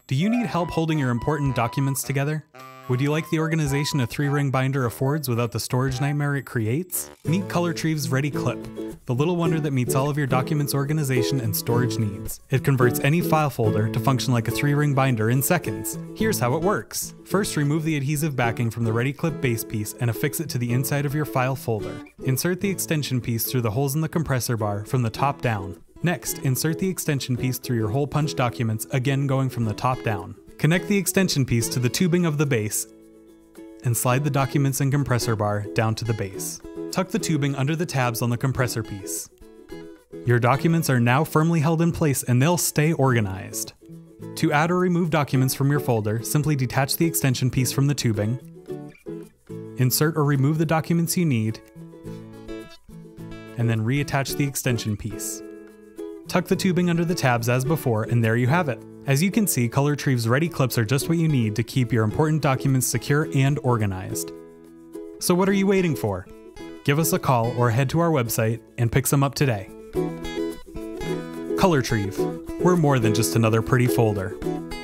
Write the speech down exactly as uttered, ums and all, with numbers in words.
Do you need help holding your important documents together? Would you like the organization a three-ring binder affords without the storage nightmare it creates? Meet Colortrieve's Readi-Clip, the little wonder that meets all of your documents organization and storage needs. It converts any file folder to function like a three-ring binder in seconds. Here's how it works. First, remove the adhesive backing from the Readi-Clip base piece and affix it to the inside of your file folder. Insert the extension piece through the holes in the compressor bar from the top down. Next, insert the extension piece through your hole punch documents, again going from the top down. Connect the extension piece to the tubing of the base and slide the documents and compressor bar down to the base. Tuck the tubing under the tabs on the compressor piece. Your documents are now firmly held in place and they'll stay organized. To add or remove documents from your folder, simply detach the extension piece from the tubing, insert or remove the documents you need, and then reattach the extension piece. Tuck the tubing under the tabs as before, and there you have it. As you can see, Colortrieve's Readi-Clips are just what you need to keep your important documents secure and organized. So what are you waiting for? Give us a call or head to our website and pick some up today. Colortrieve. We're more than just another pretty folder.